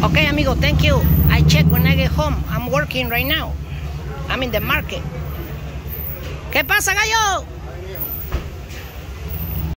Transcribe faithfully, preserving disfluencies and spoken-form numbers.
Okay, amigo, thank you. I check when I get home. I'm working right now. I'm in the market. ¿Qué pasa, gallo?